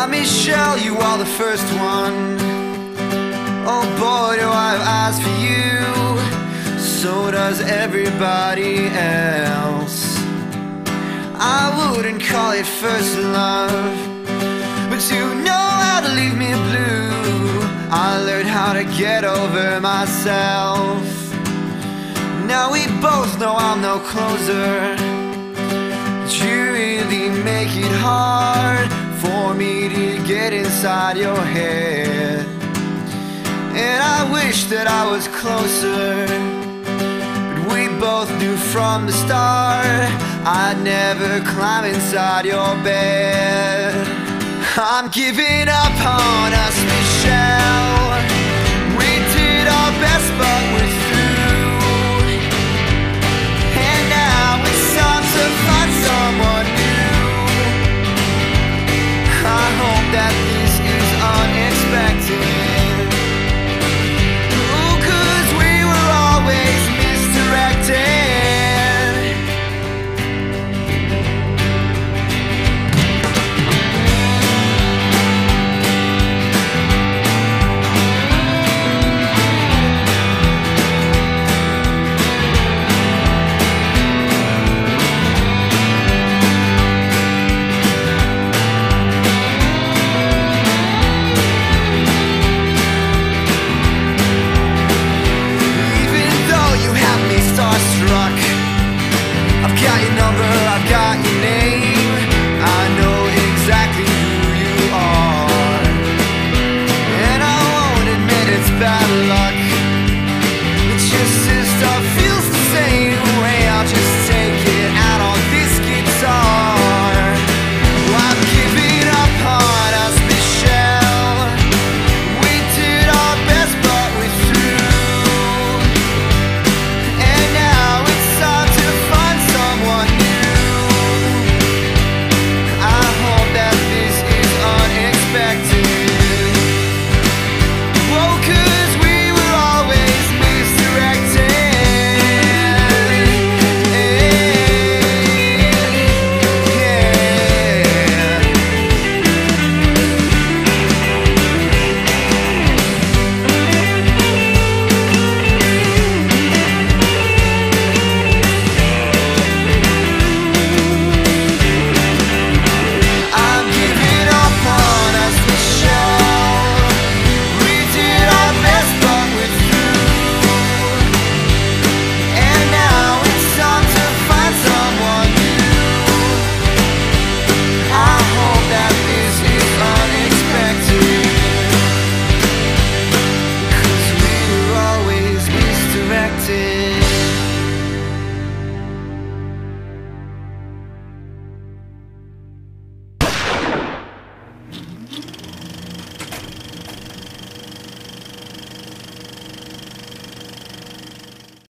Michelle, you are the first one. Oh boy, do I have eyes for you. So does everybody else. I wouldn't call it first love, but you know how to leave me blue. I learned how to get over myself. Now we both know I'm no closer, but you really make it hard for me to get inside your head. And I wish that I was closer, but we both knew from the start I'd never climb inside your bed. I'm giving up on us, Michelle. We did our best, but we're